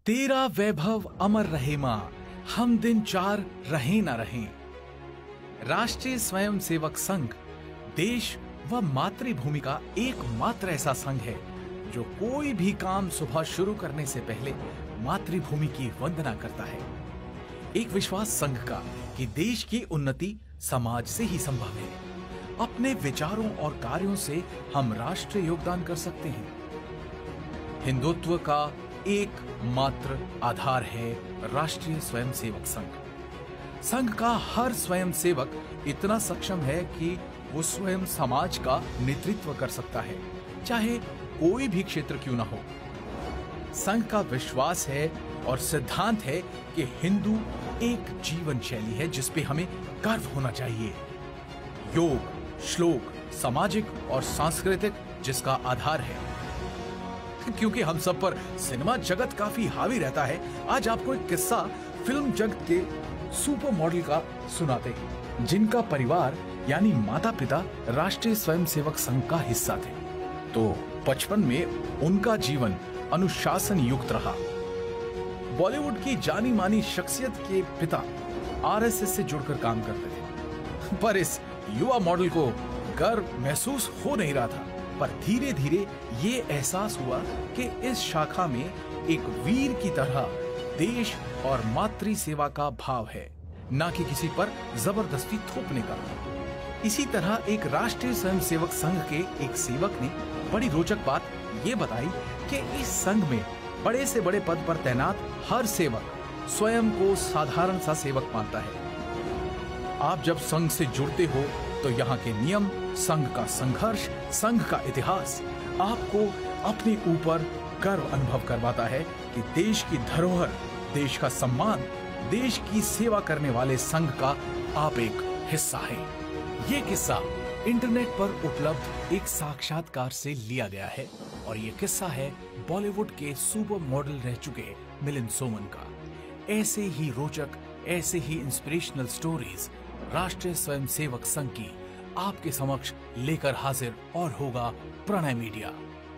तेरा वैभव अमर रहे मां, हम दिन चार रहे ना रहे। राष्ट्रीय स्वयंसेवक संघ देश व मातृभूमि का एकमात्र ऐसा संघ है जो कोई भी काम सुबह शुरू करने से पहले मातृभूमि की वंदना करता है। एक विश्वास संघ का कि देश की उन्नति समाज से ही संभव है। अपने विचारों और कार्यों से हम राष्ट्रीय योगदान कर सकते हैं। हिंदुत्व का एकमात्र आधार है राष्ट्रीय स्वयंसेवक संघ। संघ का हर स्वयंसेवक इतना सक्षम है कि वो स्वयं समाज का नेतृत्व कर सकता है, चाहे कोई भी क्षेत्र क्यों ना हो। संघ का विश्वास है और सिद्धांत है कि हिंदू एक जीवन शैली है जिस पे हमें गर्व होना चाहिए। योग, श्लोक, सामाजिक और सांस्कृतिक जिसका आधार है। क्योंकि हम सब पर सिनेमा जगत काफी हावी रहता है, आज आपको एक किस्सा फिल्म जगत के सुपर मॉडल का सुनाते हैं, जिनका परिवार यानी माता पिता राष्ट्रीय स्वयंसेवक संघ का हिस्सा थे। तो बचपन में उनका जीवन अनुशासन युक्त रहा। बॉलीवुड की जानी मानी शख्सियत के पिता आरएसएस से जुड़कर काम करते थे, पर इस युवा मॉडल को गर्व महसूस हो नहीं रहा था। पर धीरे धीरे ये एहसास हुआ कि इस शाखा में एक वीर की तरह देश और मातृ सेवा का भाव है, ना कि किसी पर जबरदस्ती थोपने का। इसी तरह एक राष्ट्रीय स्वयंसेवक संघ के एक सेवक ने बड़ी रोचक बात ये बताई कि इस संघ में बड़े से बड़े पद पर तैनात हर सेवक स्वयं को साधारण सा सेवक मानता है। आप जब संघ से जुड़ते हो तो यहाँ के नियम, संघ का संघर्ष, संघ का इतिहास आपको अपने ऊपर गर्व अनुभव करवाता है कि देश की धरोहर, देश का सम्मान, देश की सेवा करने वाले संघ का आप एक हिस्सा है। ये किस्सा इंटरनेट पर उपलब्ध एक साक्षात्कार से लिया गया है और ये किस्सा है बॉलीवुड के सुपर मॉडल रह चुके मिलिंद सोमन का। ऐसे ही रोचक, ऐसे ही इंस्पिरेशनल स्टोरीज राष्ट्रीय स्वयंसेवक संघ की आपके समक्ष लेकर हाजिर और होगा प्रणय मीडिया।